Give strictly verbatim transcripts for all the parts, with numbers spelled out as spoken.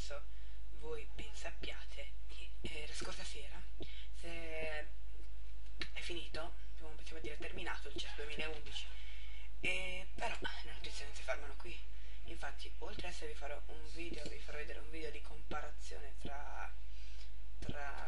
penso voi ben sappiate che eh, la scorsa sera se è finito, possiamo dire terminato il C E S duemilaundici, e però le notizie non si fermano qui. Infatti, oltre a essere vi farò un video, vi farò vedere un video di comparazione tra tra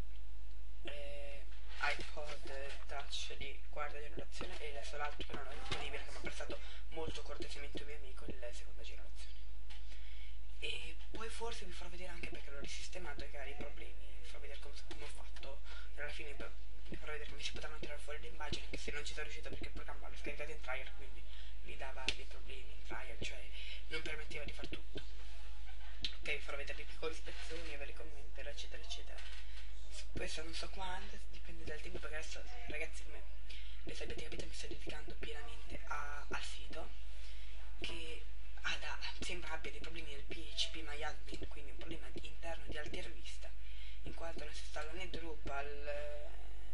eh, iPod Touch di quarta generazione e adesso l'altro che non è disponibile, che mi ha prestato molto cortesemente un mio amico, il seconda generazione. E poi forse vi farò vedere anche perché l'ho risistemato e che ha dei problemi, vi farò vedere come, come ho fatto, e alla fine vi farò vedere come si potranno tirare fuori le immagini, anche se non ci sono riuscito perché il programma l'ho scaricato in trial, quindi mi dava dei problemi in trial, cioè non permetteva di far tutto. Ok, vi farò vedere dei piccoli spezzoni e ve li commenterò, eccetera eccetera. Questo non so quando, dipende dal tempo, perché adesso ragazzi, come le sapete, capite, mi sto dedicando pienamente a, al sito che ha da, sembra abbia dei problemi nel P H P MyAdmin, quindi un problema interno di alta vista, in quanto non si installa né Drupal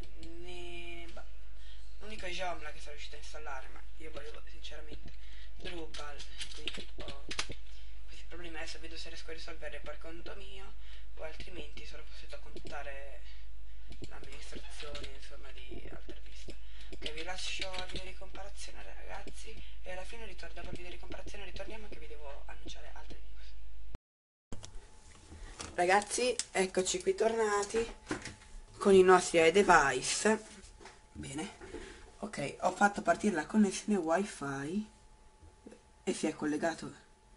né bah, l'unico Joomla che sono riuscito a installare, ma io volevo sinceramente Drupal, quindi ho questi problemi. Adesso vedo se riesco a risolvere per conto mio o altrimenti sono costretto a contattare l'amministrazione, insomma, di alta vista. Ok, vi lascio al video di comparazione ragazzi, e alla fine ritorno, dopo il video di comparazione ritorniamo che vi devo annunciare altre news. Ragazzi, eccoci qui tornati con i nostri device. Bene, ok, ho fatto partire la connessione wifi e si è collegato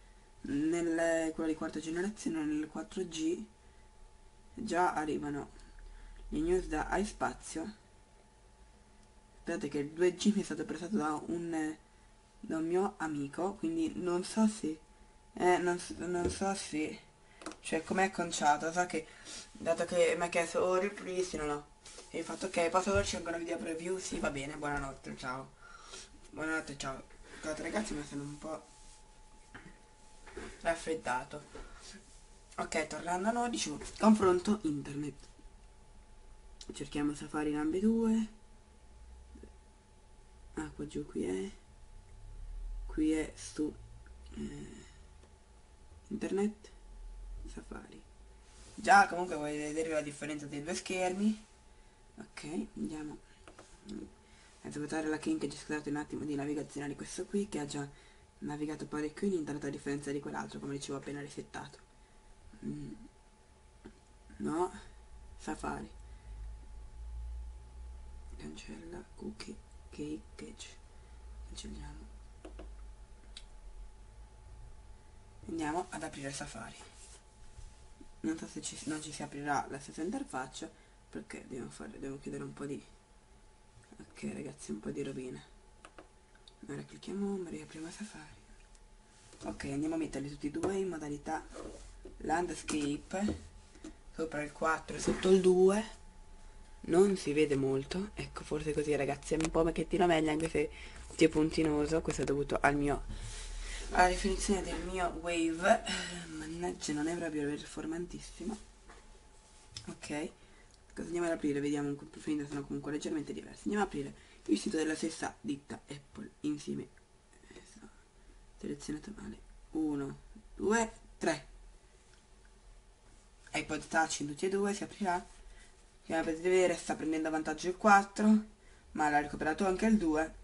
nel quello di quarta generazione, nel quattro G. Già arrivano le news da iSpazio. Aspettate che il due G mi è stato prestato da un da un mio amico, quindi non so se eh, non, non so se cioè com'è conciato. So che dato che mi ha chiesto oh ripristinalo e ho fatto ok, posso farci ancora una video preview? Sì, va bene, buonanotte, ciao. Buonanotte, ciao. Scusate ragazzi, mi sono un po' raffreddato. Ok, tornando a noi, dicevo, confronto internet. Cerchiamo Safari in ambedue. Ah, qua giù qui è. Qui è su eh, internet, Safari. Già comunque voi vedere la differenza dei due schermi. Ok, andiamo a votare la King, che ci scusate un attimo di navigazione di questo qui, che ha già navigato parecchio in internet a differenza di quell'altro, come dicevo appena risettato. Mm. No, Safari. Cancella, cookie, cake, catch. Cancelliamo. Andiamo ad aprire Safari. Non so se ci, non ci si aprirà la stessa interfaccia, perché devo, fare, devo chiudere un po' di... Ok ragazzi, un po' di rovina. Ora clicchiamo, riapriamo Safari. Ok, andiamo a metterli tutti e due in modalità landscape, sopra il quattro e sotto il due. Non si vede molto, ecco, forse così ragazzi è un po' un pochettino meglio, anche se è puntinoso. Questo è dovuto al mio alla definizione del mio wave. Mannaggia, non è proprio performantissimo. Ok, cosa andiamo ad aprire? Vediamo, un preferito sono comunque leggermente diversi. Andiamo ad aprire il sito della stessa ditta Apple insieme. Selezionato male. uno, due, tre. iPod Touch in tutti e due, si aprirà. Come potete vedere sta prendendo vantaggio il quattro, ma l'ha recuperato anche il due.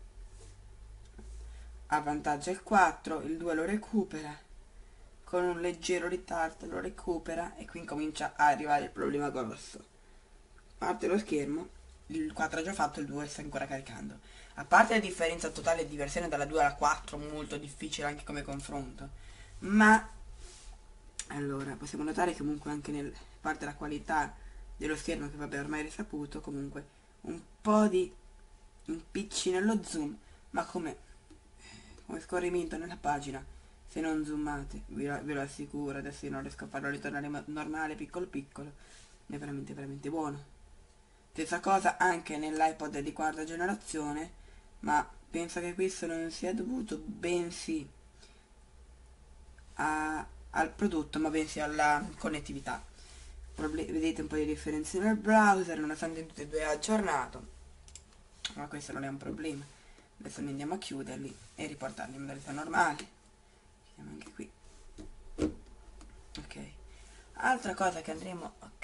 Ha vantaggio il quattro, il due lo recupera. Con un leggero ritardo lo recupera e qui comincia a arrivare il problema grosso. Parte lo schermo, il quattro ha già fatto, il due sta ancora caricando. A parte la differenza totale di versione dalla due alla quattro, molto difficile anche come confronto, ma allora possiamo notare che comunque anche nel parte la qualità dello schermo, che vabbè ormai è risaputo, comunque un po' di impicci nello zoom, ma come, come scorrimento nella pagina, se non zoomate, ve lo, ve lo assicuro, adesso io non riesco a farlo ritornare normale, piccolo piccolo, è veramente veramente buono. Stessa cosa anche nell'iPod di quarta generazione, ma penso che questo non sia dovuto bensì a, al prodotto, ma bensì alla connettività. Proble vedete un po' di differenze nel browser, nonostante tutte e due è aggiornato, ma questo non è un problema. Adesso noi andiamo a chiuderli e riportarli in modalità normale. Vediamo anche qui. Ok, Altra cosa che andremo, ok,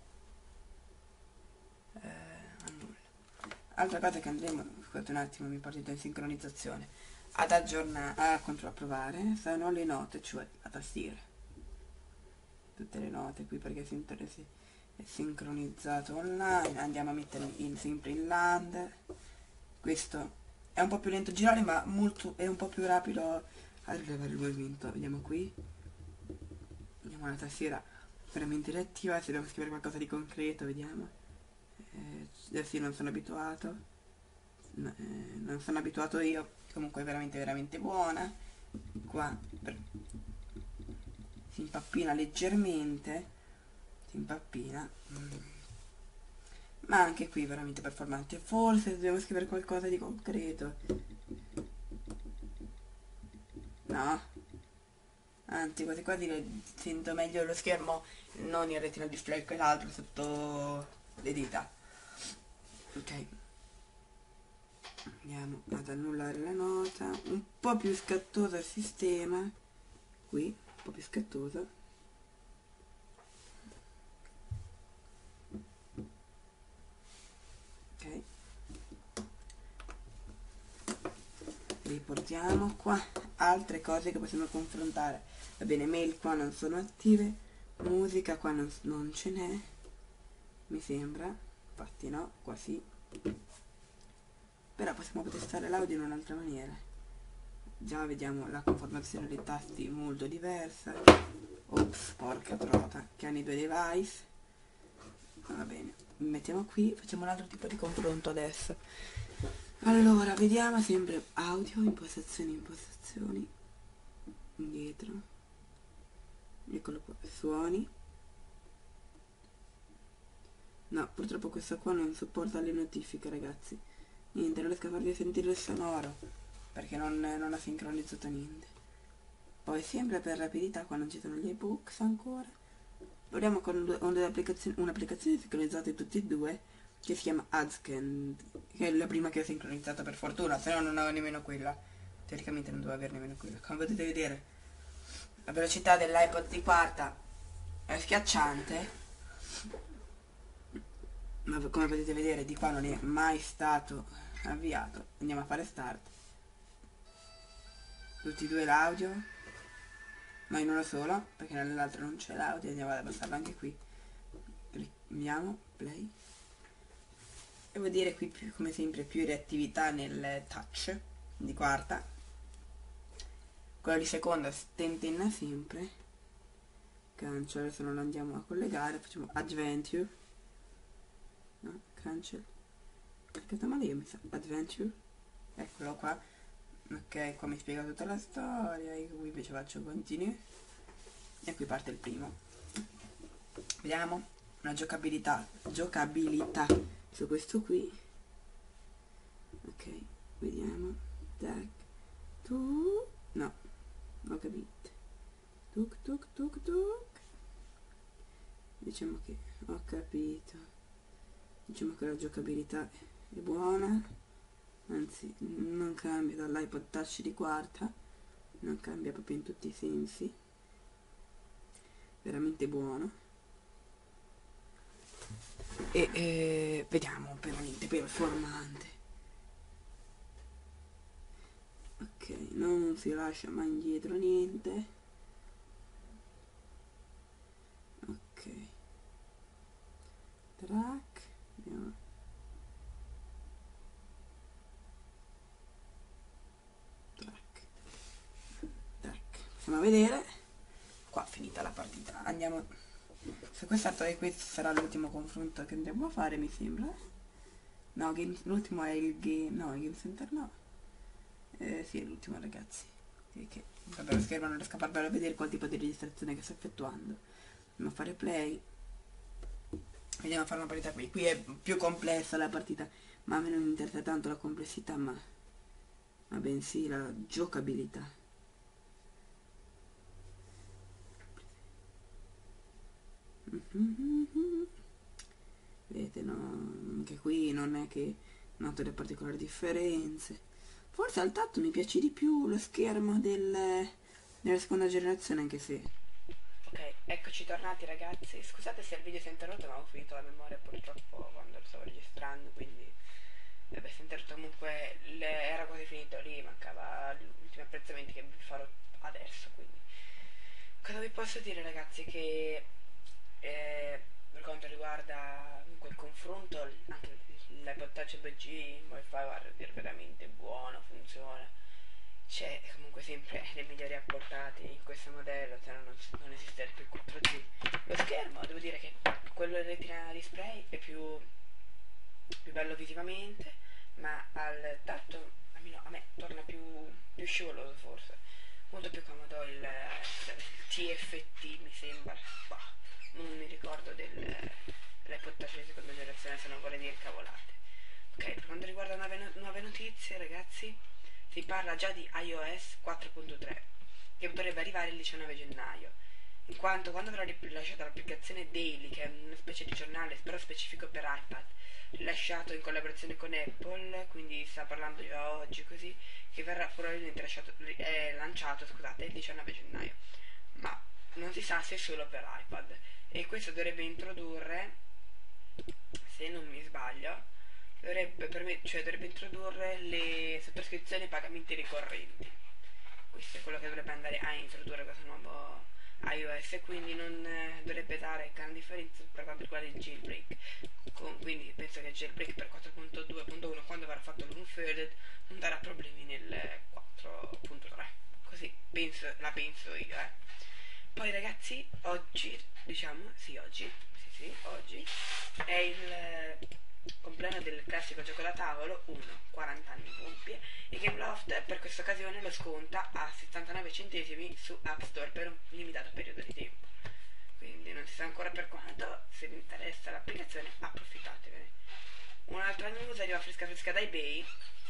eh, annulla. Altra cosa che andremo, scusate un attimo, mi partito in sincronizzazione, ad aggiornare, a controllare sono le note, cioè la tastiera. Tutte le note qui perché si interessa, è sincronizzato online. Andiamo a metterli in, sempre in land. Questo è un po' più lento a girare, ma molto, è un po' più rapido a rilevare il movimento. Vediamo qui, vediamo la tastiera veramente reattiva. Se dobbiamo scrivere qualcosa di concreto, vediamo. Eh, adesso io non sono abituato, no, eh, non sono abituato io, comunque è veramente veramente buona. Qua per, si impappina leggermente, si impappina, mm. ma anche qui veramente performante. Forse dobbiamo scrivere qualcosa di concreto, no? Anzi, quasi quasi lo sento meglio lo schermo non in retina display che l'altro sotto le dita. Ok, andiamo ad annullare la nota, un po' più scattosa il sistema, qui un po' più scattosa. Ok, riportiamo qua altre cose che possiamo confrontare. Va bene, mail qua non sono attive, musica qua non, non ce n'è, mi sembra, infatti no, qua sì. Però possiamo testare l'audio in un'altra maniera. Già vediamo la conformazione dei tasti molto diversa. Ops, porca trota, che hanno i due device. Va bene, mettiamo qui, facciamo un altro tipo di confronto adesso. Allora, vediamo sempre audio, impostazioni, impostazioni, indietro, eccolo qua, suoni. No, purtroppo questo qua non supporta le notifiche, ragazzi. Niente, non riesco a farvi sentire il sonoro perché non, non ha sincronizzato niente. Poi sempre per rapidità, qua non ci sono gli ebooks ancora, proviamo con due, un'applicazione, un'applicazione sincronizzata tutti e due che si chiama AdScan, che è la prima che ho sincronizzato per fortuna, se no non avevo nemmeno quella. Teoricamente non dovevo avere nemmeno quella. Come potete vedere, la velocità dell'iPod di quarta è schiacciante, ma come potete vedere di qua non è mai stato avviato. Andiamo a fare start, tutti e due l'audio, ma in uno solo perché nell'altro non c'è l'audio. Andiamo ad abbassarlo anche qui, andiamo play, e vuol dire qui più, come sempre più reattività nel touch di quarta. Quello di seconda tentenna sempre, cancel, adesso non lo andiamo a collegare, facciamo adventure, no, cancel, perché sta male io, mi sa, adventure, eccolo qua. Ok, qua mi spiega tutta la storia, io qui invece faccio continue e qui parte il primo. Vediamo una giocabilità, giocabilità su questo qui. Ok, vediamo, tac, tu, no, ho capito, tuk tuk tuk tuk, diciamo che ho capito, diciamo che la giocabilità è buona. Anzi, non cambia dall'iPod Touch di quarta, non cambia proprio in tutti i sensi, veramente buono. E eh, vediamo, per niente performante. Ok, non si lascia mai indietro niente. Ok, track, vediamo. Possiamo vedere qua, finita la partita. Andiamo su quest'altro, e questo sarà l'ultimo confronto che andremo a fare, mi sembra. No, l'ultimo è il game, no, il game center no, eh, sì, è l'ultimo, ragazzi, che, che vabbè, lo schermo non riesco a far bene a vedere qual tipo di registrazione che sto effettuando. Andiamo a fare play, vediamo a fare una partita qui. Qui è più complessa la partita, ma a me non interessa tanto la complessità, ma, ma bensì la giocabilità. Mm-hmm. Vedete, no, anche qui non è che noto le particolari differenze. Forse al tatto mi piace di più lo schermo del, della seconda generazione, anche se ok, Eccoci tornati ragazzi, scusate se il video si è interrotto ma ho finito la memoria purtroppo quando lo stavo registrando, quindi vabbè, si è interrotto comunque, le, era quasi finito lì, mancava l'ultimo apprezzamenti che vi farò adesso, quindi cosa vi posso dire ragazzi, che eh, per quanto riguarda comunque il confronto, anche l'iPod Touch due G, il Wi-Fi guarda, è veramente buono, funziona. C'è comunque sempre le migliori apportate in questo modello, se no non, non esiste più il quattro G. Lo schermo, devo dire che quello Retina Display è più, più bello visivamente, ma al tatto almeno a me torna più, più scivoloso forse, molto più comodo il, il T F T mi sembra, bah, non mi ricordo dell'iPod Touch di seconda generazione, se non vuole dire cavolate. Ok, per quanto riguarda nuove, nuove notizie ragazzi, si parla già di iOS quattro punto tre che dovrebbe arrivare il diciannove gennaio, in quanto quando avrà rilasciato l'applicazione Daily, che è una specie di giornale però specifico per iPad, rilasciato in collaborazione con Apple, quindi sta parlando già oggi così, che verrà probabilmente lasciato, eh, lanciato scusate, il diciannove gennaio, ma non si sa se solo per iPad, e questo dovrebbe introdurre, se non mi sbaglio, dovrebbe, permet- cioè dovrebbe introdurre le sottoscrizioni e pagamenti ricorrenti. Questo è quello che dovrebbe andare a introdurre questo nuovo iOS, e quindi non eh, dovrebbe dare gran differenza per quanto riguarda il jailbreak. Con, quindi penso che il jailbreak per quattro punto due punto uno, quando verrà fatto l'unfolded, non darà problemi nel quattro punto tre. Così penso, la penso io, eh. Poi ragazzi, oggi, diciamo, sì oggi, sì sì, oggi è il compleanno del classico gioco da tavolo uno, quaranta anni compie, e Gameloft per questa occasione lo sconta a settantanove centesimi su App Store per un limitato periodo di tempo, quindi non si sa ancora per quanto. Se vi interessa l'applicazione approfittatevene. Un'altra news arriva fresca fresca da eBay,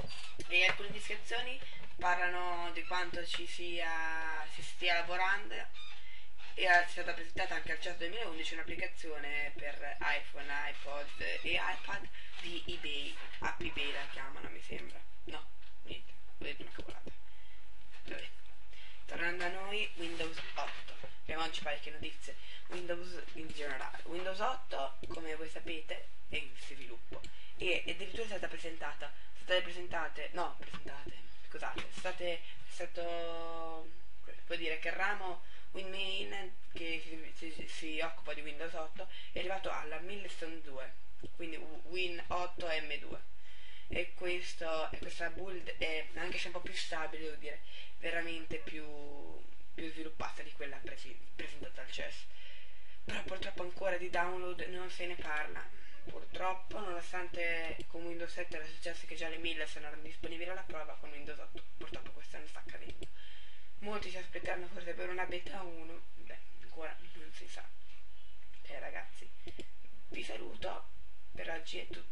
e alcune descrizioni parlano di quanto ci sia si stia lavorando, e è stata presentata anche al CES duemilaundici un'applicazione per iPhone, iPod e iPad di eBay, app eBay la chiamano mi sembra, no, niente, ho detto una cavolata. Vabbè. Tornando a noi, Windows otto, abbiamo oggi parecchie notizie. Windows in generale, Windows otto come voi sapete è in sviluppo, e addirittura è stata presentata, state presentate, no, presentate, scusate, state, è stato, può dire che il ramo WinMain che si, si, si occupa di Windows otto è arrivato alla Milestone due, quindi Win otto M due, e questo, questa build è, anche se un po' più stabile, devo dire, veramente più, più sviluppata di quella presi, presentata al C E S. Però purtroppo ancora di download non se ne parla, purtroppo, nonostante con Windows sette era successo che già le mille sono disponibili alla prova, con Windows otto purtroppo questo non sta accadendo. Molti si aspettano forse per una beta uno, beh, ancora non si sa. Eh ragazzi, vi saluto, per oggi è tutto.